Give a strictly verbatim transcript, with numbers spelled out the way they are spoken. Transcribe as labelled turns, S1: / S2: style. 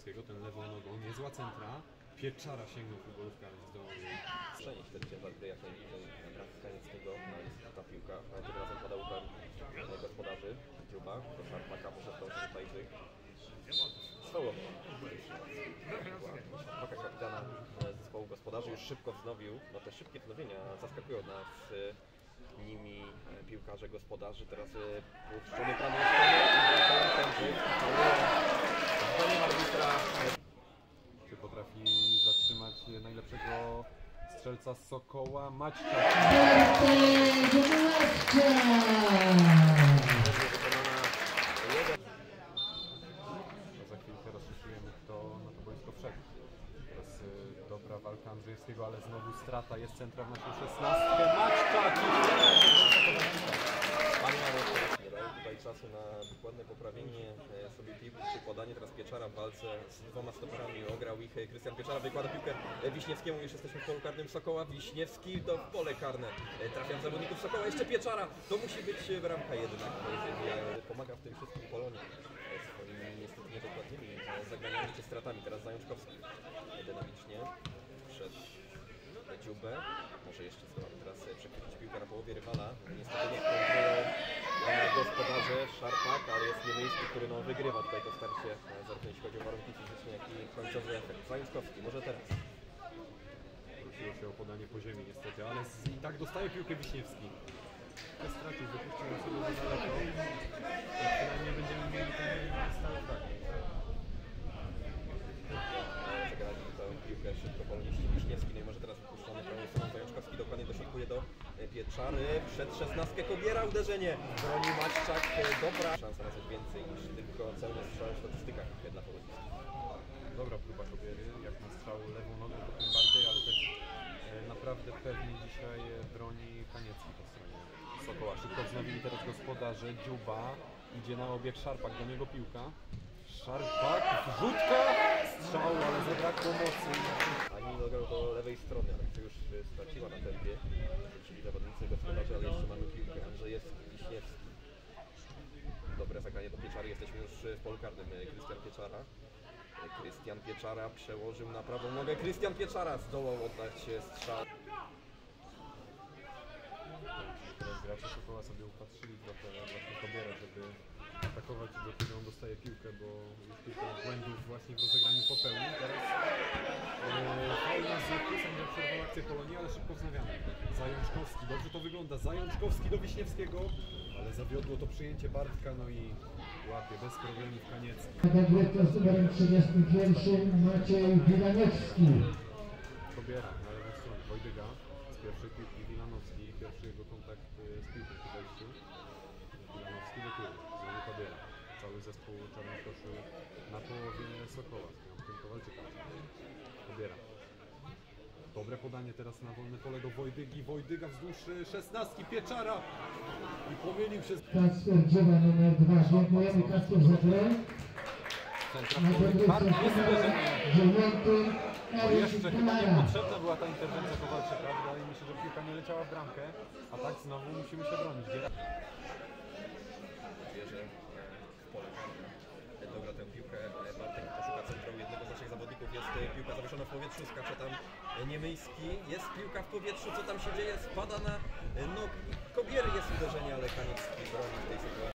S1: Wiśniewskiego, ten lewą nogą, niezła centra. Pieczara sięgnął futbolówkę, ale nie zdołał jej.
S2: Przenieść ten ciężar gry jak najbliżej bramki Kanieckiego. No jest ta piłka, ale tym razem pada układ gospodarzy. Dziuba, do Szarpaka, może zdążyć Tajczyk. Stołowo. Szarpaka, kapitana zespołu gospodarzy, już szybko wznowił. No te szybkie wznowienia zaskakują nas nimi piłkarze gospodarzy. Teraz puszczony prawie zdaniem arbitra.
S1: Czy potrafi zatrzymać najlepszego strzelca z Sokoła, Maćka? Za chwilkę rozszyfrujemy, kto na to boisko wszedł. Teraz y, dobra walka Andrzejewskiego, ale znowu strata. Jest centra w naszą szesnastkę. Maćczak!
S2: Nie daje tutaj czasu na dokładne poprawienie sobie piłki czy podanie. Teraz Pieczara w walce z dwoma stoperami ograł ich. Krystian Pieczara wykłada piłkę Wiśniewskiemu. Już jesteśmy w polu karnym Sokoła. Wiśniewski do pole karne. Trafia w zawodników Sokoła. Jeszcze Pieczara. To musi być bramka jednak. Pomaga w tym wszystkim Polonia swoimi niestety niedokładnymi zagraniami czy stratami. Teraz Zajączkowski dynamicznie przed Dziubę. Może jeszcze zdołamy teraz przechwycić piłkę na połowie rywala. Niestety nie kontrolują gospodarze Szarpak, ale jest Niemiejski, który no, wygrywa tutaj to starcie, zarówno jeśli chodzi o warunki fizyczne, jak i końcowy efekt. Zajączkowski, może teraz.
S1: Prosiło się o podanie po ziemi niestety, ale z, i tak dostaje piłkę Wiśniewski. Stracił, wypuścił na sobie za daleko. I przynajmniej będziemy mieli ten stały fragment.
S2: Zagrali tę piłkę szybko poloniści Wiśniewski, no i może teraz wypuszczony prawą stroną Zajączkowski dokładnie dośrodkuje do Pieczary. Przed szesnastkę Kobiera, uderzenie. Broni Maćczak, dobra. Szansa na coś więcej niż tylko celne strzały w statystykach dla polonistów.
S1: Dobra próba Kobiery, jak na strzał lewą nogą to tym bardziej, ale też e, naprawdę pewnie dzisiaj broni Kaniecki po stronie Sokoła. Szybko wznowili teraz gospodarze. Dziuba idzie na obieg, Szarpak, do niego piłka. Szarpak, rzutka, strzał, ale zabrakło mocy.
S2: Ani nogę do lewej strony, ale to już straciła na tempie. Czyli zawodnicy gospodarze, ale jeszcze mamy piłkę. Andrzejewski, Wiśniewski. Dobre zagranie do Pieczary, jesteśmy już w polu karnym. Krystian Pieczara. Krystian Pieczara przełożył na prawą nogę. Krystian Pieczara zdołał oddać strzał.
S1: Teraz gracze Sokoła sobie upatrzyli trochę właśnie Kobierę, żeby atakować, do kiedy on dostaje piłkę, bo już kilka błędów właśnie w rozegraniu popełnił. Teraz faul na Zyku, sędzia przerwał akcję Polonii, ale szybko wznawiamy. Zajączkowski, dobrze to wygląda. Zajączkowski do Wiśniewskiego, ale zawiodło to przyjęcie Bartka, no i łapie bez problemów Kaniecki.
S3: Dyrektor z numerem trzydziestym pierwszym Maciej Wilanowski.
S1: Kobiera na lewą stronę, Wojdyga z pierwszej piłki, Wilanowski, pierwszy jego kontakt z piłką po wejściu. Wilanowski do tyłu, znowu Kobiera. Cały zespół Czarnokoszy na połowie Sokoła, z Piątkiem Kowalczyka. Kobiera. Dobre podanie teraz na wolne pole do Wojdygi. Wojdyga wzdłuż szesnastki, Pieczara! I pomylił się z...
S3: Kacper Dziewa numer dwa. Dziękujemy Kacper za grę.
S1: Centra w karty, jest uderzenie.
S3: Dziewiąty.
S1: Bo jeszcze chyba niepotrzebna była ta interwencja Kowalczyka. Wydaje mi się, że piłka nie leciała w bramkę. A tak znowu musimy się bronić.
S2: Wierzę w pole karne. Dobra tę piłkę. Bartek poszuka centrum jednego z naszych zawodników. Jest piłka zawieszona w powietrzu. Skacze tam Niemyjski. Jest piłka w powietrzu. Co tam się dzieje? Spada na nogi Kobiery. Jest uderzenie, ale Kaniecki broni w tej sytuacji.